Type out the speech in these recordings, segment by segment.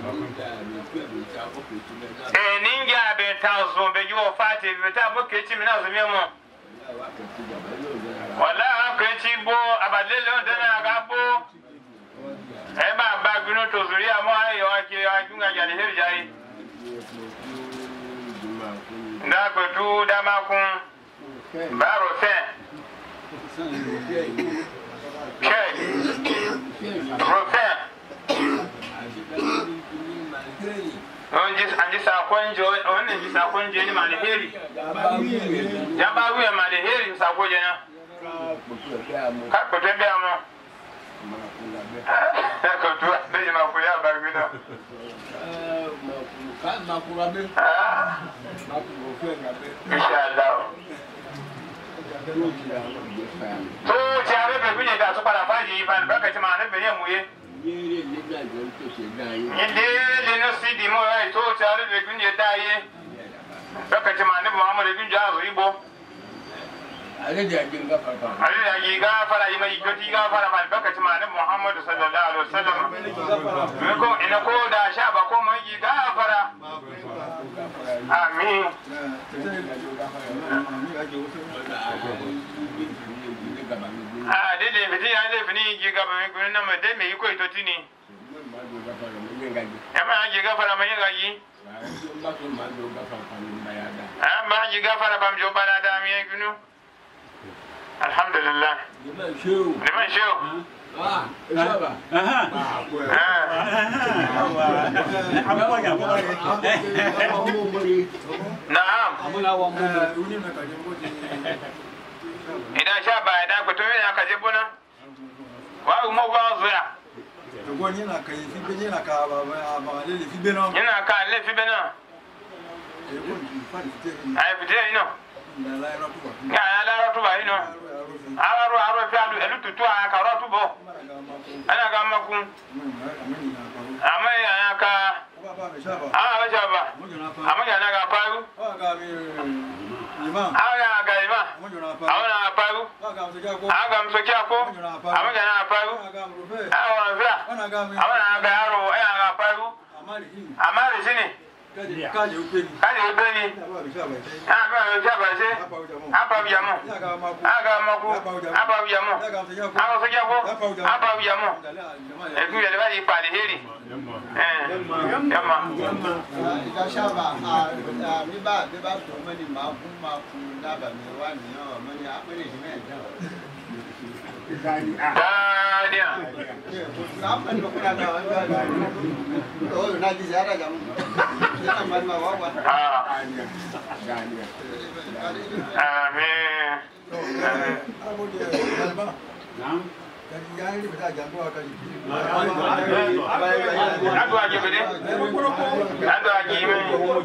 ninja be tazo be yo fati be ta bo kechi mi na zo mi mo wala kechi bo abadele o dana ga bo e ba gunu to zuri amo ayo ake ajunga jale heri jai nda ko tu da ma kun baro fe Anji sakonje wannan ji sakonje ni malheri ya ba wuya malheri sakonje na ka ko tembe amo ko tu be ma ko ya ba gida ma ko rabe ma ko fe rabe inshallah to jare be kunye da so para faji ban baka ti ma ne be yemuye Yende no sidi mo ai to chare be kunje daye baka jama ne Muhammad bin Jazo ibo ale da giga fara yi mai goti ga fara ba baka jama ne Muhammad sallallahu alaihi wasallam ko ina ko da sha ba ko mai giga fara amin dede fiti ya le fini giga ba mi kun na ma de me ko to tini ma giga fara ma yin gaji ma giga fara bam jo bana da mi gunu alhamdulillah liman show Naam idan sha ba da ku to ya kaje buna wa mu ba zuya to go ni na kai fi be ni na ka ba le fi be no ni na ka le fi be no ai fi te ino ya la ro tu ba ino aro fi alu elu tutu a ka ro tu bo ana ga maku ama ya ka ba shaba ama ya na ga paru aga ga ima awona paru aga msoki ako amaga na paru awona via awona ga aro aga paru amari sini kaje upeni ba shaba se apa biyamo aga maku apa biyamo aga soki ako apa biyamo eku yele ba yi pale heri yamma shaba mi ba to mani ma ku na ba mi wa ni o mani a pe ni me dia sampai ko na da oh na di zara jam na man ma wa wa amin nam jadi ni beta jambo akali ado aje bede ado aje me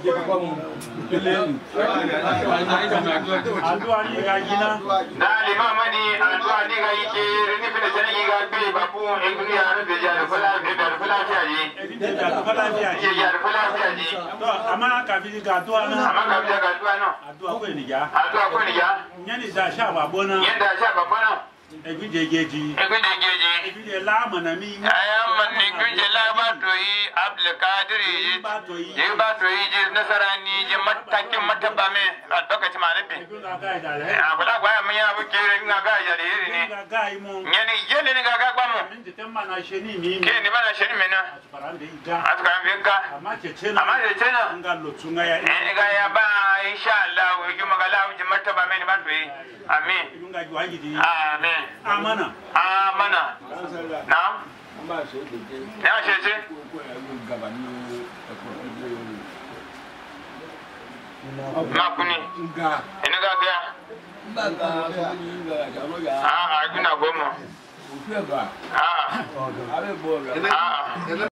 ado ani ga gina dali mama ni ado ani ga yike ni fele jani ga be babu enguni ya be ya fala tiaji ya fala tiaji to ama ka bi ga to ana ado ko ni ja nyani da sha ba bona yanda sha ba bona Egwijegeji la manami ayamani guje la batoyi Abdul Qadir yi batoyi je nasarani je mataki matabame lokaci manabi abula gwa mun ya buke ina ga ya de ni nyani yele ni ga gba mu ke ni mana sheni mena atkan benga ama chena ngalotunga ya ga ya ba inshallah uju magala uju matabame ni batoyi amin amen amana naam ya shece makuni ina ga aguna gomo